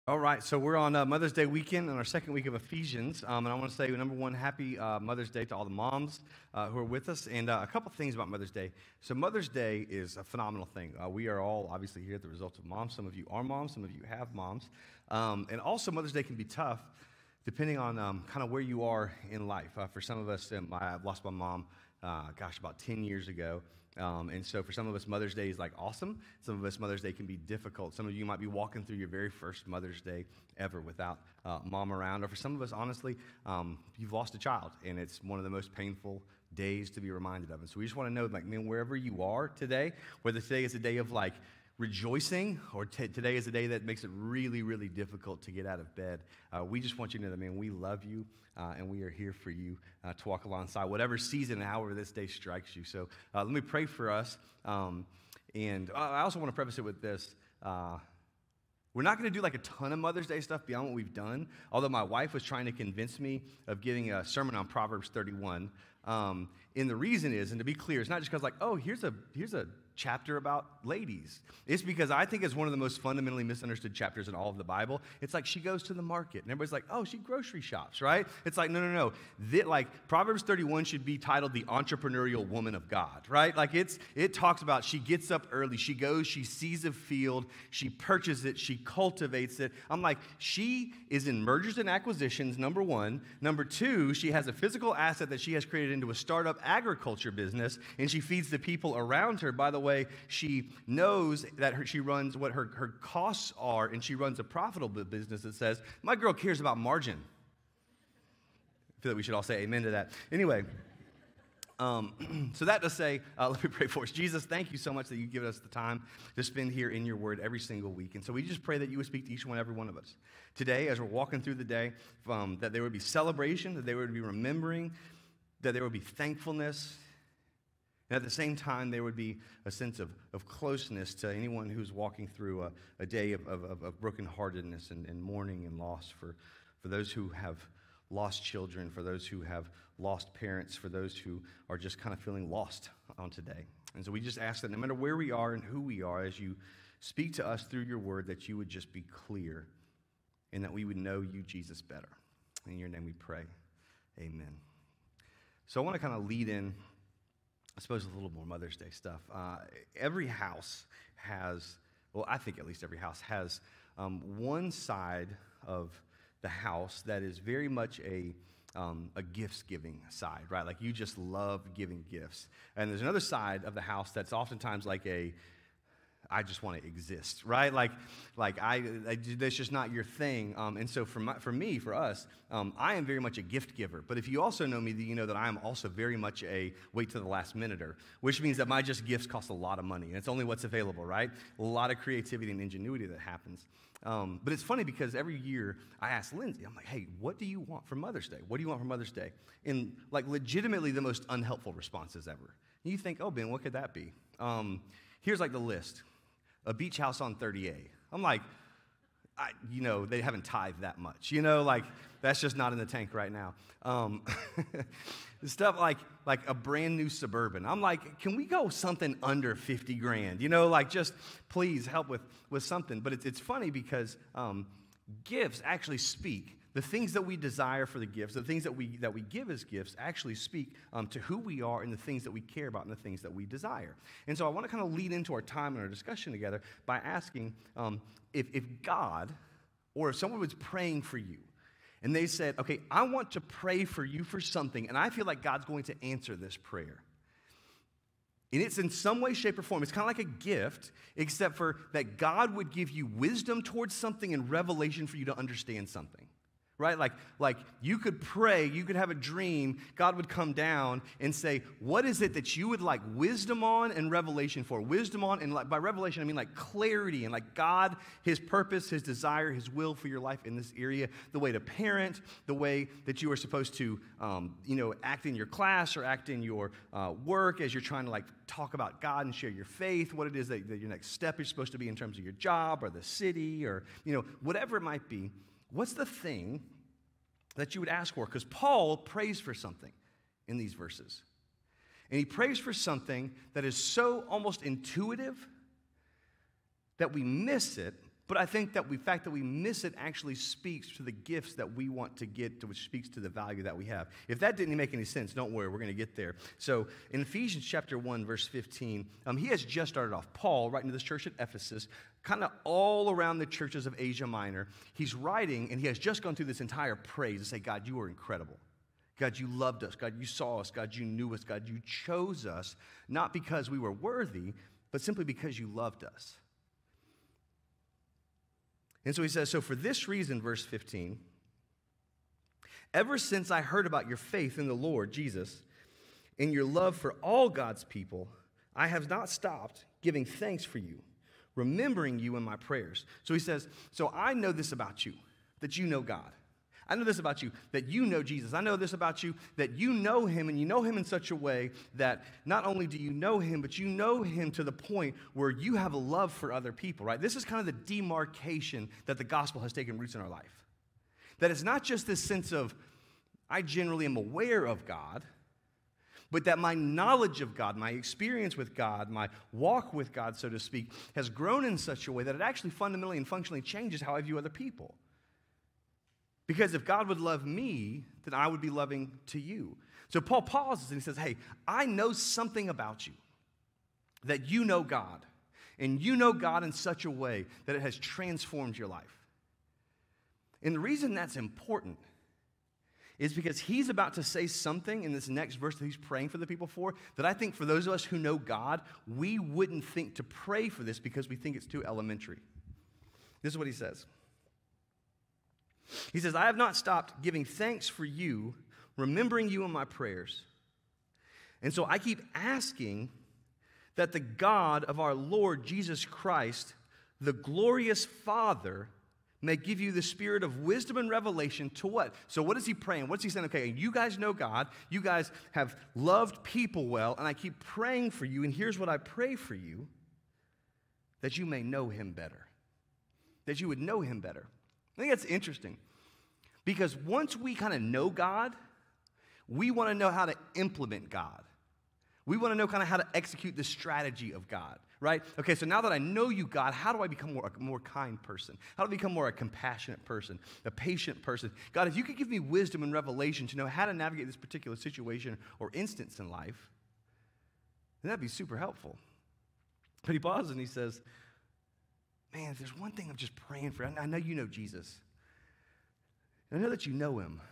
All right, so we're on Mother's Day weekend on our second week of Ephesians, and I want to say, number one, happy Mother's Day to all the moms who are with us, and a couple things about Mother's Day. So Mother's Day is a phenomenal thing. We are all obviously here at the result of moms. Some of you are moms, some of you have moms, and also Mother's Day can be tough depending on kind of where you are in life. For some of us, I've lost my mom, about 10 years ago. And so for some of us, Mother's Day is like awesome. Some of us, Mother's Day can be difficult. Some of you might be walking through your very first Mother's Day ever without mom around. Or for some of us, honestly, you've lost a child, and it's one of the most painful days to be reminded of. And so we just want to know, like, man, wherever you are today, whether today is a day of like rejoicing or today is a day that makes it really, really difficult to get out of bed, we just want you to know that, man, we love you and we are here for you to walk alongside whatever season and however this day strikes you. So let me pray for us. And I also want to preface it with this. We're not going to do like a ton of Mother's Day stuff beyond what we've done, although my wife was trying to convince me of giving a sermon on Proverbs 31. And the reason is, and to be clear, it's not just because like, oh, here's a chapter about ladies. It's because I think it's one of the most fundamentally misunderstood chapters in all of the Bible. It's like she goes to the market, and everybody's like, oh, she grocery shops, right? It's like, no. Like Proverbs 31 should be titled the entrepreneurial woman of God, right? Like it talks about she gets up early, she goes, she sees a field, she purchases it, she cultivates it. I'm like, she is in mergers and acquisitions, number one. Number two, she has a physical asset that she has created into a startup agriculture business, and she feeds the people around her. By the way, she knows that she runs what her costs are, and she runs a profitable business that says, my girl cares about margin. I feel like we should all say amen to that. Anyway, so that to say, let me pray for us. Jesus, thank you so much that you give us the time to spend here in your word every single week. And so we just pray that you would speak to each and every one of us. Today, as we're walking through the day, that there would be celebration, that there would be remembering, that there would be thankfulness, and at the same time, there would be a sense of closeness to anyone who's walking through a day of brokenheartedness and mourning and loss for those who have lost children, for those who have lost parents, for those who are just kind of feeling lost on today. And so we just ask that no matter where we are and who we are, as you speak to us through your word, that you would just be clear and that we would know you, Jesus, better. In your name we pray. Amen. So I want to kind of lead in, I suppose, a little more Mother's Day stuff. Every house has, well, I think at least every house has one side of the house that is very much a gifts-giving side, right? Like you just love giving gifts. And there's another side of the house that's oftentimes like I just want to exist, right? Like that's just not your thing. And so for us, I am very much a gift giver. But if you also know me, you know that I am also very much a wait to the last minute-er, which means that my just gifts cost a lot of money. And it's only what's available, right? A lot of creativity and ingenuity that happens. But it's funny because every year I ask Lindsay, I'm like, hey, what do you want for Mother's Day? What do you want for Mother's Day? And like legitimately the most unhelpful responses ever. And you think, oh, Ben, what could that be? Here's like the list. A beach house on 30A. I'm like, they haven't tithed that much. Like that's just not in the tank right now. Stuff like a brand new Suburban. I'm like, can we go something under 50 grand? Like just please help with something. But it's funny because gifts actually speak. The things that we desire for the gifts, the things that we give as gifts actually speak to who we are and the things that we care about and the things that we desire. And so I want to kind of lead into our time and our discussion together by asking if God or if someone was praying for you and they said, okay, I want to pray for you for something and I feel like God's going to answer this prayer. And it's in some way, shape, or form. It's kind of like a gift, except for that God would give you wisdom towards something and revelation for you to understand something. Right? Like you could pray, you could have a dream, God would come down and say, what is it that you would like wisdom on and revelation for? Wisdom on, and by revelation, I mean like clarity and like God, his purpose, his desire, his will for your life in this area, the way to parent, the way that you are supposed to, act in your class or act in your work as you're trying to like talk about God and share your faith, what it is that your next step is supposed to be in terms of your job or the city or, whatever it might be. What's the thing that you would ask for? Because Paul prays for something in these verses. And he prays for something that is so almost intuitive that we miss it, But I think that the fact that we miss it actually speaks to the gifts that we want to get, which speaks to the value that we have. If that didn't make any sense, don't worry, we're going to get there. So in Ephesians chapter 1, verse 15, he has just started off. Paul, writing to this church at Ephesus, kind of all around the churches of Asia Minor, he's writing, and he has just gone through this entire praise to say, God, you are incredible. God, you loved us. God, you saw us. God, you knew us. God, you chose us, not because we were worthy, but simply because you loved us. And so he says, so for this reason, verse 15, ever since I heard about your faith in the Lord Jesus and your love for all God's people, I have not stopped giving thanks for you, remembering you in my prayers. So he says, so I know this about you, that you know God. I know this about you, that you know Jesus. I know this about you, that you know him, and you know him in such a way that not only do you know him, but you know him to the point where you have a love for other people, right? This is kind of the demarcation that the gospel has taken roots in our life. That it's not just this sense of, I generally am aware of God, but that my knowledge of God, my experience with God, my walk with God, so to speak, has grown in such a way that it actually fundamentally and functionally changes how I view other people. Because if God would love me, then I would be loving to you. So Paul pauses and he says, hey, I know something about you, that you know God, and you know God in such a way that it has transformed your life. And the reason that's important is because he's about to say something in this next verse that he's praying for the people for that I think for those of us who know God, we wouldn't think to pray for this because we think it's too elementary. This is what he says. He says, I have not stopped giving thanks for you, remembering you in my prayers. And so I keep asking that the God of our Lord Jesus Christ, the glorious Father, may give you the spirit of wisdom and revelation to what? So what is he praying? What's he saying? Okay, you guys know God. You guys have loved people well, and I keep praying for you, and here's what I pray for you, that you may know him better. That you would know him better. I think that's interesting because once we kind of know God, we want to know how to implement God. We want to know kind of how to execute the strategy of God, right? Okay, so now that I know you, God, how do I become a more kind person? How do I become more a compassionate person, a patient person? God, if you could give me wisdom and revelation to know how to navigate this particular situation or instance in life, then that'd be super helpful. But he pauses and he says, man, if there's one thing I'm just praying for, I know you know Jesus. And I know that you know him.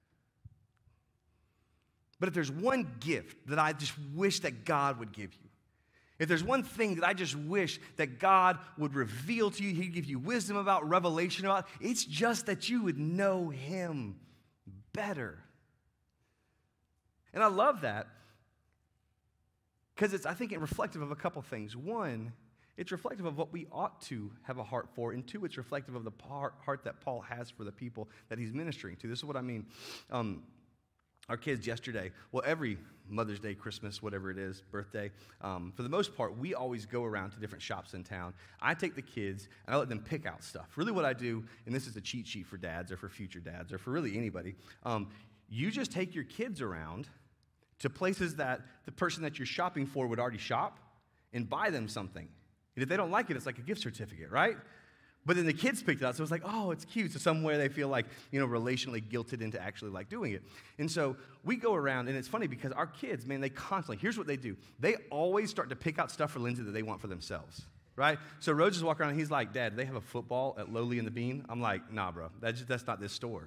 But if there's one gift that I just wish that God would give you, if there's one thing that I just wish that God would reveal to you, he'd give you wisdom about, revelation about, it's just that you would know him better. And I love that because I think it's reflective of a couple things. One, it's reflective of what we ought to have a heart for. And two, it's reflective of the heart that Paul has for the people that he's ministering to. This is what I mean. Our kids yesterday, well, every Mother's Day, Christmas, whatever it is, birthday, for the most part, we always go around to different shops in town. I take the kids, and I let them pick out stuff. Really what I do, and this is a cheat sheet for dads or for future dads or for really anybody, you just take your kids around to places that the person that you're shopping for would already shop and buy them something. And if they don't like it, it's like a gift certificate, right? But then the kids picked it out, so it's like, oh, it's cute. So somewhere they feel like, relationally guilted into actually like doing it. And so we go around, and it's funny because our kids, man, they constantly, here's what they do. They always start to pick out stuff for Lindsay that they want for themselves, right? So Rose just walking around, and he's like, Dad, do they have a football at Lowly and the Bean? I'm like, nah, bro, that's not this store.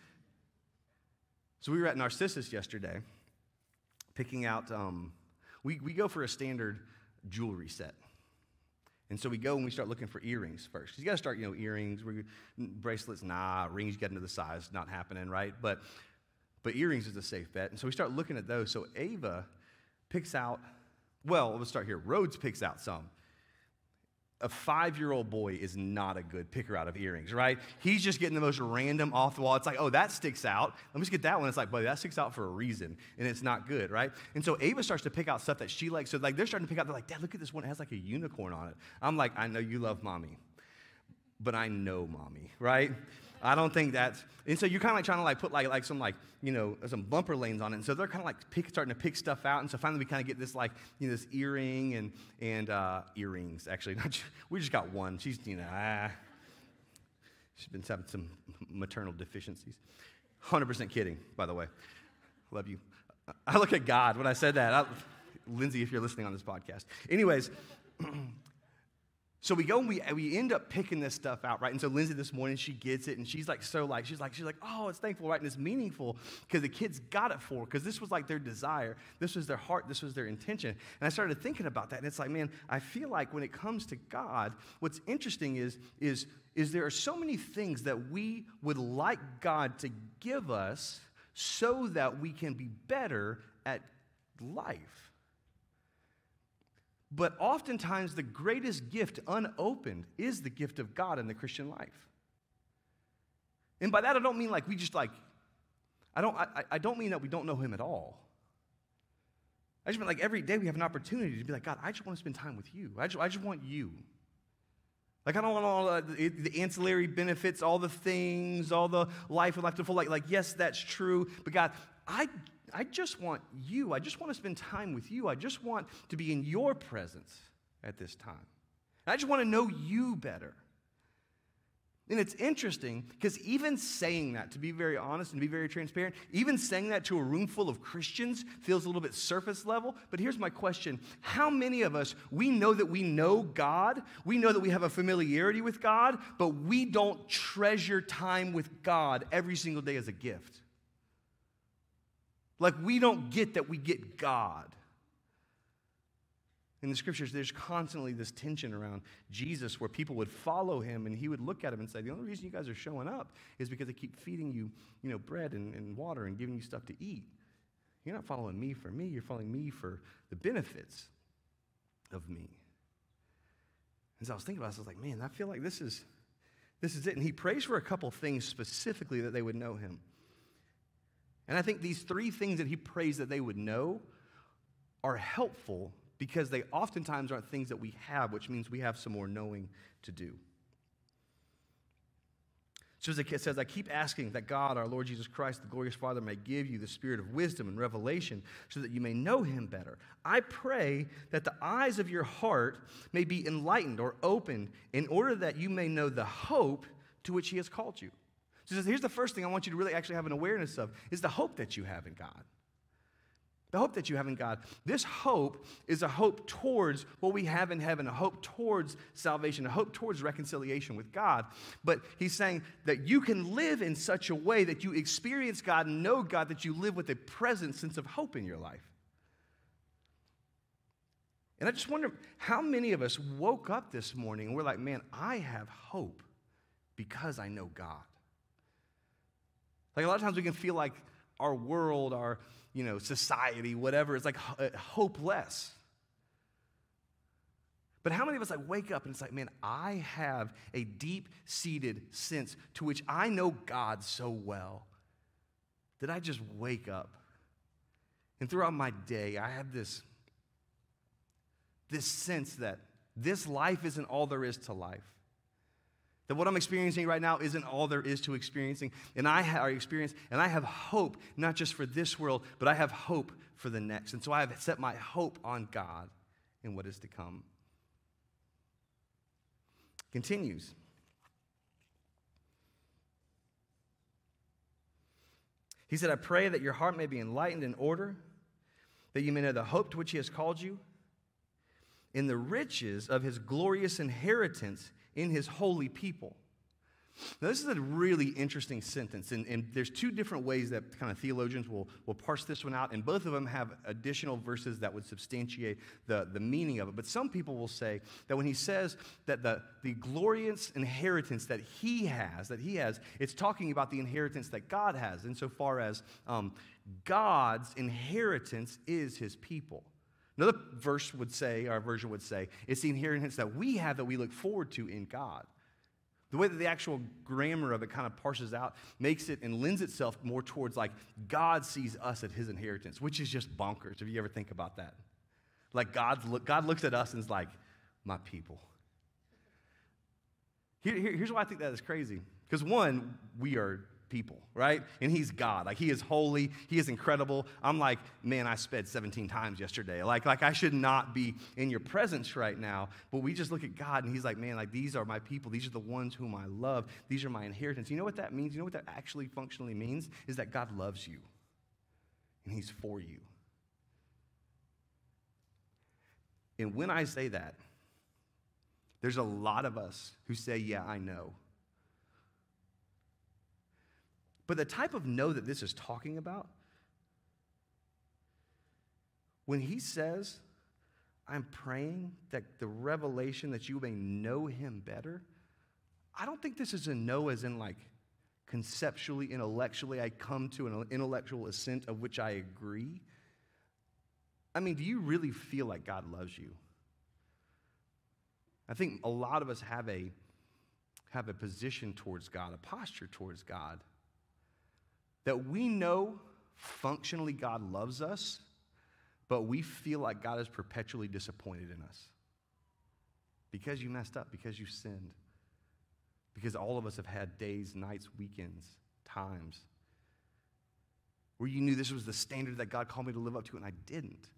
So we were at Narcissus yesterday, picking out, we go for a standard jewelry set. And so we go and we start looking for earrings first. You got to start, earrings, bracelets, nah, rings, you got into the size, not happening, right? But earrings is a safe bet. And so we start looking at those. So Ava picks out, well, let's start here. Rhodes picks out some. A 5-year-old boy is not a good picker out of earrings, right? He's just getting the most random off the wall. It's like, oh, that sticks out. Let me just get that one. It's like, buddy, that sticks out for a reason, and it's not good, right? And so Ava starts to pick out stuff that she likes. So like they're starting to pick out, they're like, Dad, look at this one. It has like a unicorn on it. I'm like, I know you love mommy, but I know mommy, right? I don't think that's, and so you're kind of like trying to like put like some like, some bumper lanes on it. And so they're kind of like starting to pick stuff out. And so finally we kind of get this like, this earring and earrings, actually. We just got one. She's, She's been having some maternal deficiencies. 100% kidding, by the way. Love you. I look at God when I said that. Lindsay, if you're listening on this podcast. Anyways, so we go and we end up picking this stuff out, right? And so Lindsay this morning, she gets it, and she's like, oh, it's thankful, right? And it's meaningful because the kids got it for her, because this was like their desire. This was their heart. This was their intention. And I started thinking about that, and it's like, man, I feel like when it comes to God, what's interesting is there are so many things that we would like God to give us so that we can be better at life. But oftentimes, the greatest gift unopened is the gift of God in the Christian life. And by that, I don't mean like we just like, I don't mean that we don't know Him at all. I just mean like every day we have an opportunity to be like, God, I just want to spend time with you. I just want you. Like, I don't want all the ancillary benefits, all the things, all the life and life to full. Like, yes, that's true. But God, I just want you. I just want to spend time with you. I just want to be in your presence at this time. And I just want to know you better. And it's interesting because even saying that, to be very honest and be very transparent, even saying that to a room full of Christians feels a little bit surface level. But here's my question. How many of us, we know that we know God, we know that we have a familiarity with God, but we don't treasure time with God every single day as a gift? Like, we don't get that we get God. In the scriptures, there's constantly this tension around Jesus where people would follow him and he would look at him and say, the only reason you guys are showing up is because I keep feeding you, bread and water and giving you stuff to eat. You're not following me for me. You're following me for the benefits of me. As I was thinking about this, I was like, man, I feel like this is it. And he prays for a couple things specifically that they would know him. And I think these three things that he prays that they would know are helpful because they oftentimes aren't things that we have, which means we have some more knowing to do. So as it says, I keep asking that God, our Lord Jesus Christ, the glorious Father, may give you the spirit of wisdom and revelation so that you may know him better. I pray that the eyes of your heart may be enlightened or opened in order that you may know the hope to which he has called you. So here's the first thing I want you to really actually have an awareness of, is the hope that you have in God. The hope that you have in God. This hope is a hope towards what we have in heaven, a hope towards salvation, a hope towards reconciliation with God. But he's saying that you can live in such a way that you experience God and know God, that you live with a present sense of hope in your life. And I just wonder how many of us woke up this morning and we're like, man, I have hope because I know God. Like a lot of times we can feel like our world, our society, whatever, it's like hopeless. But how many of us wake up and it's like, man, I have a deep-seated sense to which I know God so well that I just wake up. And throughout my day, I have this sense that this life isn't all there is to life. That what I'm experiencing right now isn't all there is to experiencing. And I have hope, not just for this world, but I have hope for the next. And so I have set my hope on God and what is to come. Continues. He said, I pray that your heart may be enlightened in order, that you may know the hope to which he has called you, in the riches of his glorious inheritance in his holy people. Now, this is a really interesting sentence, and there's two different ways that kind of theologians will parse this one out, and both of them have additional verses that would substantiate the meaning of it. But some people will say that when he says that the glorious inheritance that he has, it's talking about the inheritance that God has, insofar as God's inheritance is his people. Another version would say, it's the inheritance that we have that we look forward to in God. The way that the actual grammar of it kind of parses out makes it and lends itself more towards like God sees us at his inheritance, which is just bonkers if you ever think about that. Like God looks at us and is like, my people. Here's why I think that is crazy. Because one, we are people, right? And he's God. Like, he is holy. He is incredible. I'm like, man, I sped 17 times yesterday. Like I should not be in your presence right now. But we just look at God, and he's like, man, like, these are my people. These are the ones whom I love. These are my inheritance. You know what that means? You know what that actually functionally means? Is that God loves you, and he's for you. And when I say that, there's a lot of us who say, yeah, I know. But the type of know that this is talking about, when he says, I'm praying that the revelation that you may know him better, I don't think this is a know as in like conceptually, intellectually, I come to an intellectual assent of which I agree. I mean, do you really feel like God loves you? I think a lot of us have a position towards God, a posture towards God, that we know functionally God loves us, but we feel like God is perpetually disappointed in us. Because you messed up, because you sinned. Because all of us have had days, nights, weekends, times where you knew this was the standard that God called me to live up to, and I didn't.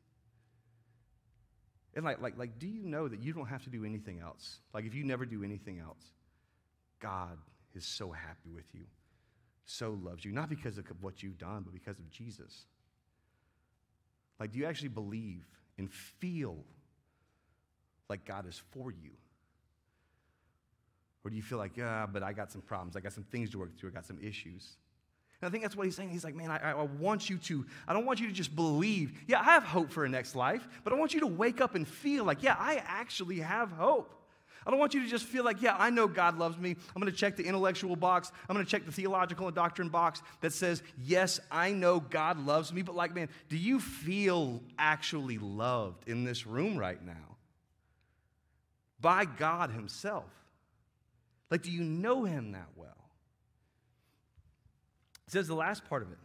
And like, do you know that you don't have to do anything else? Like, if you never do anything else, God is so happy with you, so loves you, not because of what you've done, but because of Jesus. Like, do you actually believe and feel like God is for you? Or do you feel like, yeah, but I got some problems, I got some things to work through, I got some issues? And I think that's what he's saying. He's like, man, I want you to, I don't want you to just believe, yeah, I have hope for a next life, but I want you to wake up and feel like, yeah, I actually have hope. I don't want you to just feel like, yeah, I know God loves me. I'm going to check the intellectual box. I'm going to check the theological and doctrine box that says, yes, I know God loves me. But like, man, do you feel actually loved in this room right now? By God himself. Like, do you know him that well? It says the last part of it.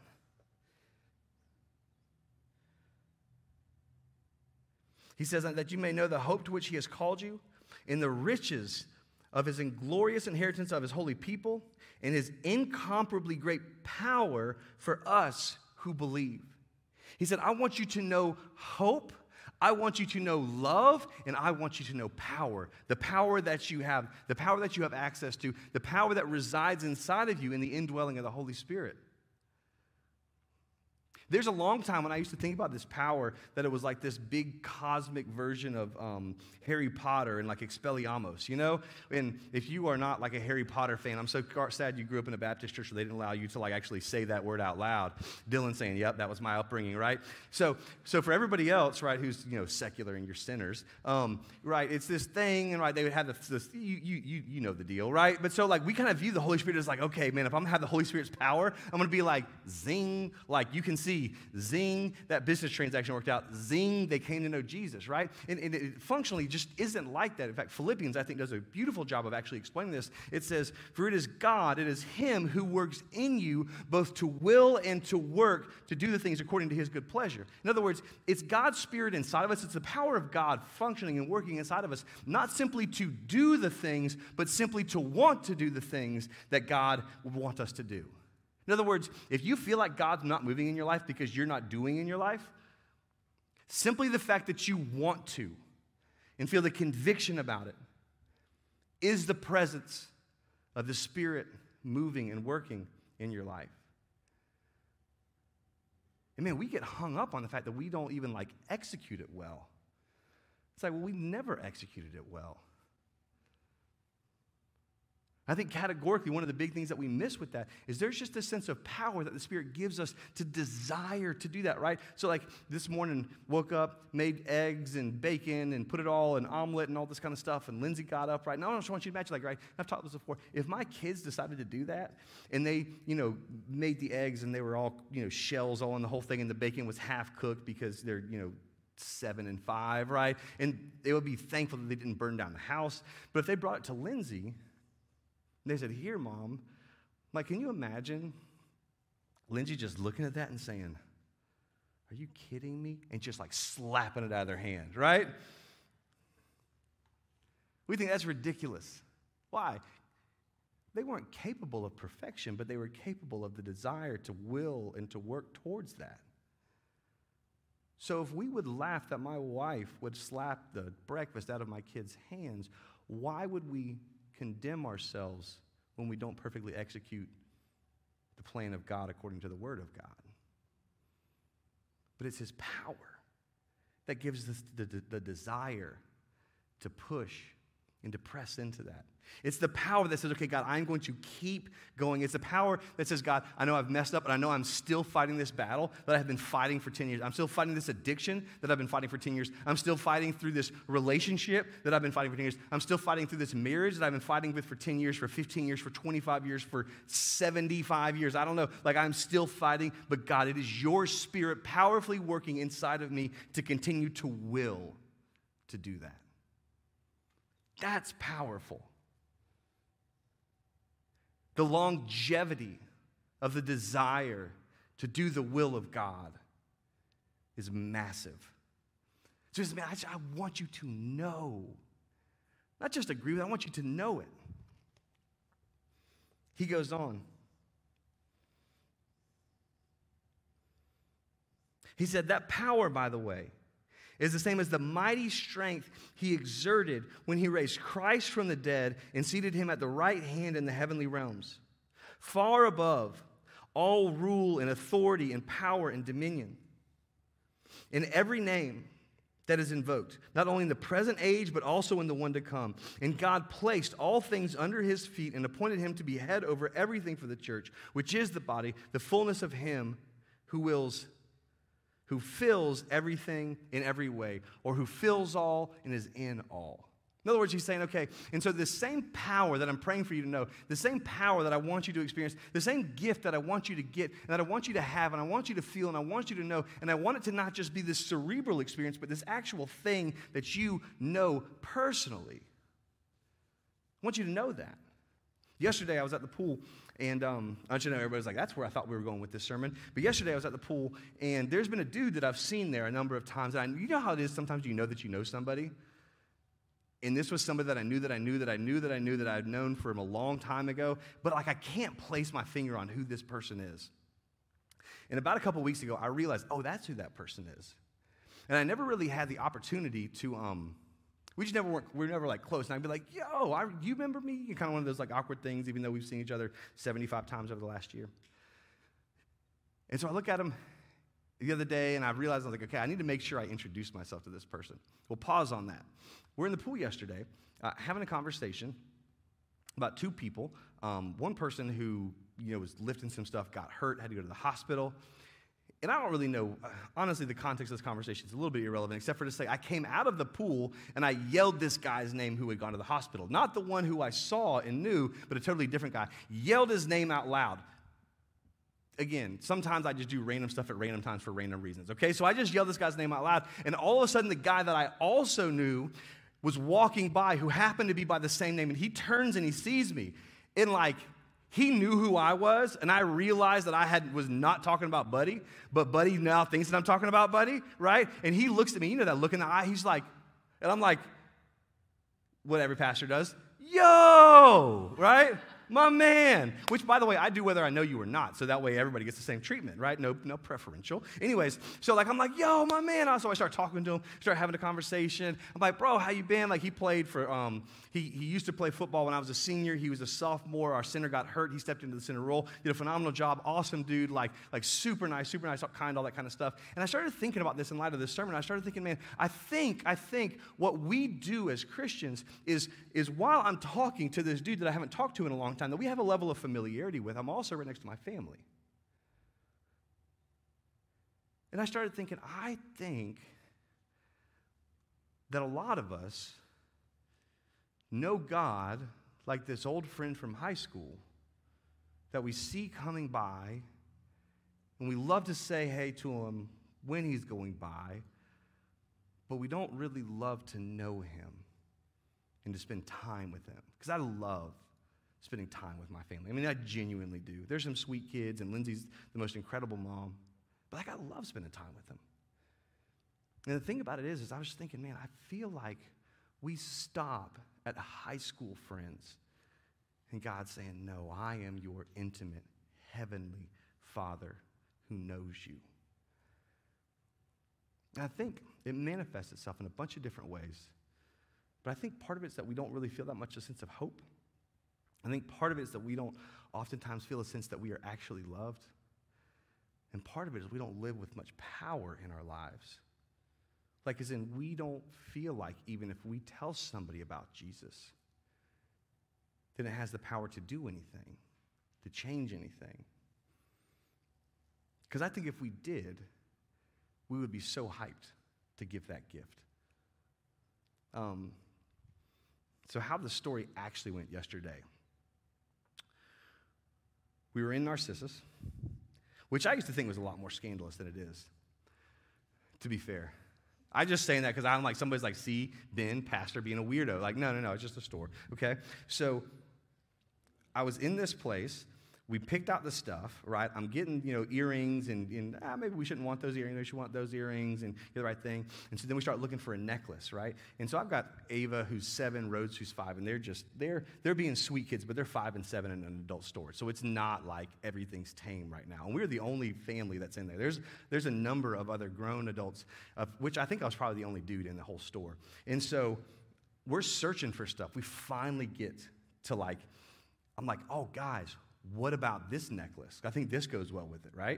He says that you may know the hope to which he has called you, in the riches of his glorious inheritance of his holy people, and his incomparably great power for us who believe. He said, I want you to know hope, I want you to know love, and I want you to know power. The power that you have access to, the power that resides inside of you in the indwelling of the Holy Spirit. There's a long time when I used to think about this power that it was like this big cosmic version of Harry Potter and like Expelliarmus, you know? And if you are not like a Harry Potter fan, I'm so sad you grew up in a Baptist church where they didn't allow you to like actually say that word out loud. Dylan saying, yep, that was my upbringing, right? So for everybody else, right, who's, you know, secular and you're sinners, right, it's this thing, and right, they would have this you know the deal, right? But so like we kind of view the Holy Spirit as like, okay, man, if I'm going to have the Holy Spirit's power, I'm going to be like, zing, like you can see, zing, that business transaction worked out. Zing, they came to know Jesus, right? And it functionally just isn't like that. In fact, Philippians, I think, does a beautiful job of actually explaining this. It says, for it is God, it is him who works in you both to will and to work to do the things according to his good pleasure. In other words, it's God's Spirit inside of us. It's the power of God functioning and working inside of us, not simply to do the things, but simply to want to do the things that God would want us to do. In other words, if you feel like God's not moving in your life because you're not doing in your life, simply the fact that you want to and feel the conviction about it is the presence of the Spirit moving and working in your life. And man, we get hung up on the fact that we don't even like execute it well. It's like, well, we never executed it well. I think categorically one of the big things that we miss with that is there's just this sense of power that the Spirit gives us to desire to do that, right? So like this morning, woke up, made eggs and bacon and put it all in omelet and all this kind of stuff, and Lindsay got up, right? Now I just want you to imagine, like, right, I've talked this before, if my kids decided to do that and they, you know, made the eggs and they were all, you know, shells all in the whole thing and the bacon was half cooked because they're, you know, 7 and 5, right? And they would be thankful that they didn't burn down the house. But if they brought it to Lindsay, they said, here, Mom, like, can you imagine Lindsay just looking at that and saying, are you kidding me? And just like slapping it out of their hand, right? We think that's ridiculous. Why? they weren't capable of perfection, but they were capable of the desire to will and to work towards that. So if we would laugh that my wife would slap the breakfast out of my kids' hands, why would we condemn ourselves when we don't perfectly execute the plan of God according to the Word of God? But it's His power that gives us the desire to push and to press into that. It's the power that says, okay, God, I'm going to keep going. It's the power that says, God, I know I've messed up, and I know I'm still fighting this battle that I've been fighting for 10 years. I'm still fighting this addiction that I've been fighting for 10 years. I'm still fighting through this relationship that I've been fighting for 10 years. I'm still fighting through this marriage that I've been fighting with for 10 years, for 15 years, for 25 years, for 75 years. I don't know. Like, I'm still fighting, but God, it is your Spirit powerfully working inside of me to continue to will to do that. That's powerful. The longevity of the desire to do the will of God is massive. So he says, man, I want you to know. Not just agree with it, I want you to know it. He goes on. He said, that power, by the way, is the same as the mighty strength he exerted when he raised Christ from the dead and seated him at the right hand in the heavenly realms, far above all rule and authority and power and dominion. In every name that is invoked, not only in the present age, but also in the one to come. And God placed all things under his feet and appointed him to be head over everything for the church, which is the body, the fullness of him who fills everything in every way, or who fills all and is in all. In other words, he's saying, okay, and so the same power that I'm praying for you to know, the same power that I want you to experience, the same gift that I want you to get, and that I want you to have, and I want you to feel, and I want you to know, and I want it to not just be this cerebral experience, but this actual thing that you know personally. I want you to know that. Yesterday, I was at the pool, and I want you to know, everybody's like, that's where I thought we were going with this sermon. But yesterday, I was at the pool, and there's been a dude that I've seen there a number of times. And you know how it is sometimes you know that you know somebody? And this was somebody that I knew that I'd known from a long time ago, but like I can't place my finger on who this person is. And about a couple weeks ago, I realized, oh, that's who that person is. And I never really had the opportunity to, we were never like close. And I'd be like, yo, you remember me? Kind of one of those like awkward things, even though we've seen each other 75 times over the last year. And so I look at him the other day, and I realized, I was like, okay, I need to make sure I introduce myself to this person. We'll pause on that. We're in the pool yesterday, having a conversation about two people. One person who, was lifting some stuff, got hurt, had to go to the hospital. And I don't really know, honestly, the context of this conversation is a little bit irrelevant, except for to say I came out of the pool and I yelled this guy's name who had gone to the hospital. Not the one who I saw and knew, but a totally different guy. Yelled his name out loud. Again, sometimes I just do random stuff at random times for random reasons, okay? So I just yelled this guy's name out loud, and all of a sudden the guy that I also knew was walking by, who happened to be by the same name, and he turns and he sees me, and like, he knew who I was, and I realized that I was not talking about Buddy, but Buddy now thinks that I'm talking about Buddy, right? And he looks at me, that look in the eye, he's like, and I'm like, what every pastor does, yo, right? My man, which, by the way, I do whether I know you or not, so that way everybody gets the same treatment, right? No preferential. Anyways, so like I'm like, yo, my man. So I start talking to him, start having a conversation. I'm like, bro, how you been? Like he played for, he used to play football when I was a senior. He was a sophomore. Our center got hurt. He stepped into the center role, did a phenomenal job. Awesome dude, like super nice, kind, all that kind of stuff. And I started thinking about this in light of this sermon. I started thinking, man, I think what we do as Christians is while I'm talking to this dude that I haven't talked to in a long time, that we have a level of familiarity with, I'm also right next to my family. And I started thinking, I think that a lot of us know God like this old friend from high school that we see coming by, and we love to say hey to him when he's going by, but we don't really love to know him and to spend time with him. Because I love spending time with my family. I mean, I genuinely do. There's some sweet kids, and Lindsay's the most incredible mom, but like, I love spending time with them. And the thing about it is I was thinking, man, I feel like we stop at high school friends And God's saying, no, I am your intimate heavenly Father who knows you. And I think it manifests itself in a bunch of different ways. But I think part of it is that we don't really feel that much a sense of hope. I think part of it is that we don't oftentimes feel a sense that we are actually loved. And part of it is we don't live with much power in our lives. Like, as in, we don't feel like even if we tell somebody about Jesus, then it has the power to do anything, to change anything. Because I think if we did, we would be so hyped to give that gift. So how the story actually went yesterday. We were in Narcissus, which I used to think was a lot more scandalous than it is, to be fair. I'm just saying that because I'm like, somebody's like, see, Ben, pastor, being a weirdo. Like, no, it's just a store, okay? So I was in this place. We picked out the stuff, right? I'm getting, earrings, and maybe we shouldn't want those earrings. We should want those earrings, and get the right thing. And so then we start looking for a necklace, right? And so I've got Ava, who's 7, Rhodes, who's 5, and they're being sweet kids, but they're 5 and 7 in an adult store. So it's not like everything's tame right now. And we're the only family that's in there. There's a number of other grown adults, which I think I was probably the only dude in the whole store. And so we're searching for stuff. We finally get to I'm like, oh, guys, what about this necklace? I think this goes well with it, right?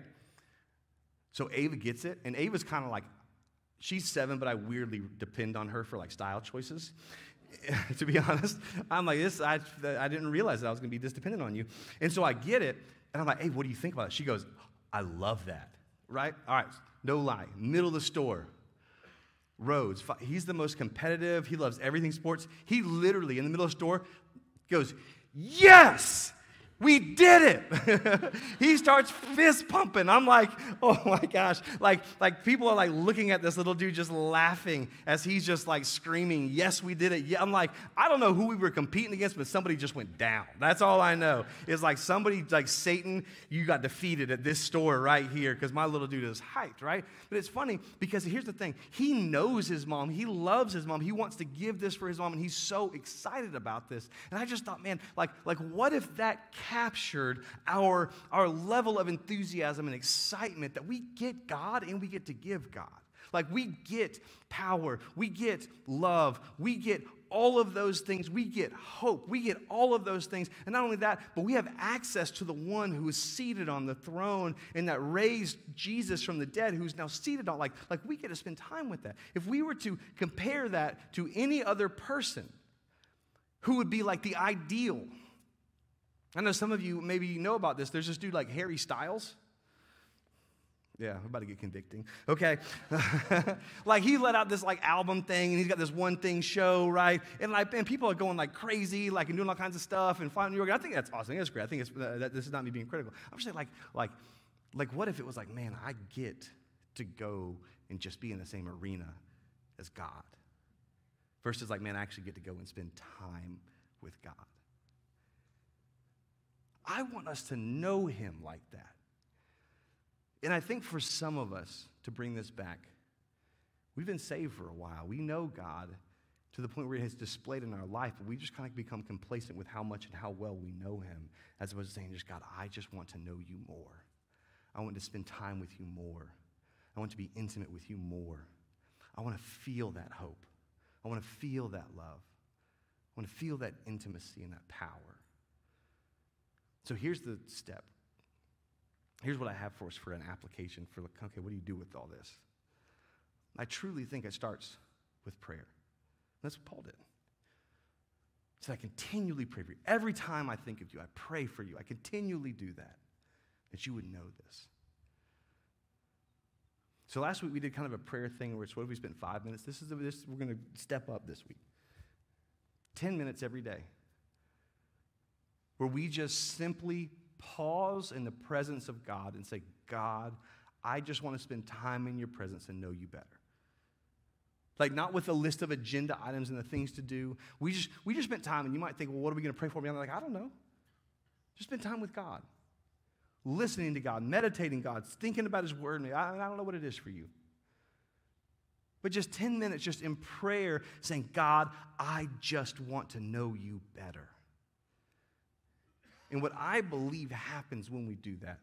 So Ava gets it, and Ava's kind of like, she's 7, but I weirdly depend on her for style choices. To be honest, I'm like, I didn't realize that I was going to be this dependent on you. And so I get it, and I'm like, hey, what do you think about it? She goes, I love that, right? All right, no lie, middle of the store. Rhodes, he's the most competitive. He loves everything sports. He literally, in the middle of the store, goes, yes! We did it. He starts fist pumping. I'm like, oh my gosh. Like people are looking at this little dude just laughing as he's just screaming, yes, we did it. Yeah. I'm like, I don't know who we were competing against, but somebody just went down. That's all I know. It's somebody, Satan, you got defeated at this store right here because my little dude is hyped, right? But it's funny because here's the thing. He knows his mom. He loves his mom. He wants to give this for his mom, and he's so excited about this. And I just thought, man, what if that captured our level of enthusiasm and excitement that we get God and we get to give God. We get power, we get love, we get all of those things, we get hope, we get all of those things. And not only that, but we have access to the one who is seated on the throne and that raised Jesus from the dead, who's now seated on, we get to spend time with that. If we were to compare that to any other person who would be the ideal, I know some of you maybe know about this. There's this dude Harry Styles. Yeah, I'm about to get convicting. Okay. He let out this album thing, and he's got this one thing show, right? And people are going crazy, and doing all kinds of stuff and flying to New York. I think that's awesome. That's great. I think it's this is not me being critical. I'm just saying what if it was man, I get to go and just be in the same arena as God. Versus man, I actually get to go and spend time with God. I want us to know him like that. And I think for some of us, to bring this back, we've been saved for a while. We know God to the point where he has displayed in our life, but we just kind of become complacent with how much and how well we know him, as opposed to saying, just God, I just want to know you more. I want to spend time with you more. I want to be intimate with you more. I want to feel that hope. I want to feel that love. I want to feel that intimacy and that power. So here's the step. Here's what I have for us for an application for, okay, what do you do with all this? I truly think it starts with prayer. That's what Paul did. He said, I continually pray for you. Every time I think of you, I pray for you. I continually do that you would know this. So last week we did kind of a prayer thing where it's, what if we spent 5 minutes? We're going to step up this week. 10 minutes every day, where we just simply pause in the presence of God and say, God, I just want to spend time in your presence and know you better. Not with a list of agenda items and the things to do. We just spent time, and you might think, well, what are we going to pray for? I'm I don't know. Just spend time with God. Listening to God, meditating God, thinking about his word. I don't know what it is for you. But just 10 minutes just in prayer saying, God, I just want to know you better. And what I believe happens when we do that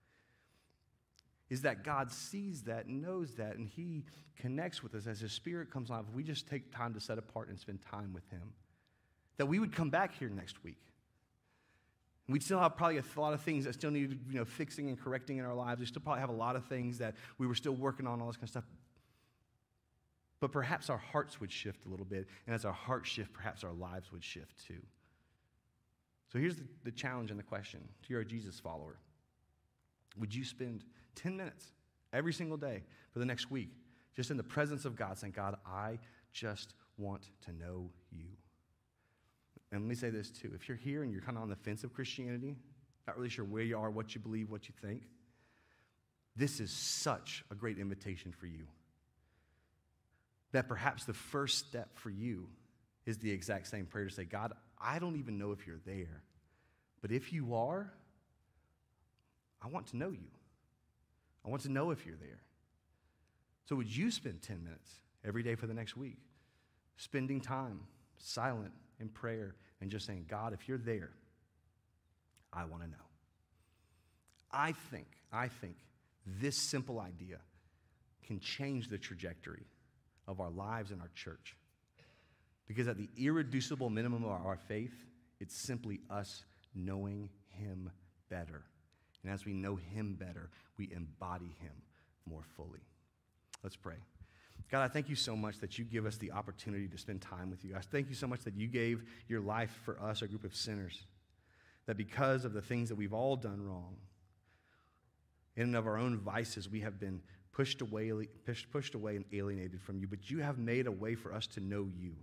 is that God sees that, knows that, and he connects with us as his Spirit comes on. If we just take time to set apart and spend time with him, that we would come back here next week. We'd still have probably a lot of things that still needed, fixing and correcting in our lives. We still probably have a lot of things that we were still working on, all this kind of stuff. But perhaps our hearts would shift a little bit, and as our hearts shift, perhaps our lives would shift too. So here's the challenge and the question to your Jesus follower. Would you spend 10 minutes every single day for the next week just in the presence of God saying, God, I just want to know you. And let me say this too. If you're here and you're kind of on the fence of Christianity, not really sure where you are, what you believe, what you think, this is such a great invitation for you. That perhaps the first step for you is the exact same prayer to say, God, I don't even know if you're there, but if you are, I want to know you. I want to know if you're there. So would you spend 10 minutes every day for the next week, spending time silent in prayer and just saying, God, if you're there, I want to know. I think this simple idea can change the trajectory of our lives and our church. Because at the irreducible minimum of our faith, it's simply us knowing him better. And as we know him better, we embody him more fully. Let's pray. God, I thank you so much that you give us the opportunity to spend time with you. I thank you so much that you gave your life for us, a group of sinners, that because of the things that we've all done wrong, in and of our own vices, we have been pushed away and alienated from you, but you have made a way for us to know you.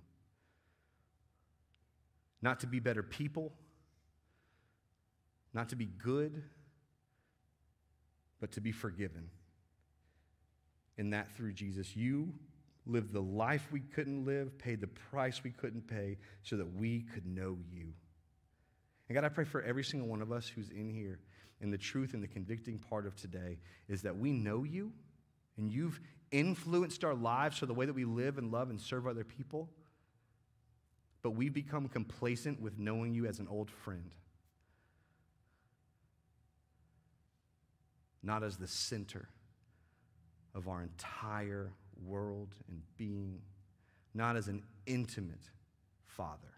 Not to be better people, not to be good, but to be forgiven. And that through Jesus, you lived the life we couldn't live, paid the price we couldn't pay so that we could know you. And God, I pray for every single one of us who's in here, and the truth and the convicting part of today is that we know you, and you've influenced our lives for the way that we live and love and serve other people, but we've become complacent with knowing you as an old friend, not as the center of our entire world and being, not as an intimate Father.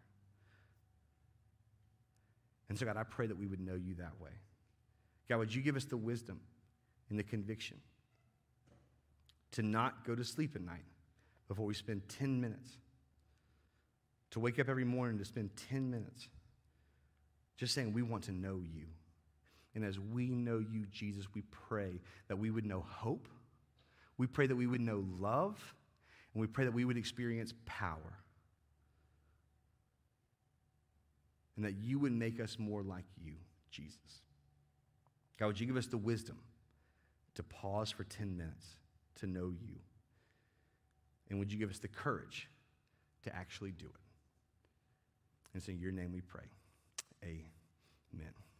And so, God, I pray that we would know you that way. God, would you give us the wisdom and the conviction to not go to sleep at night before we spend 10 minutes, to wake up every morning to spend 10 minutes just saying we want to know you. And as we know you, Jesus, we pray that we would know hope. We pray that we would know love. And we pray that we would experience power. And that you would make us more like you, Jesus. God, would you give us the wisdom to pause for 10 minutes to know you? And would you give us the courage to actually do it? And so in your name we pray. Amen.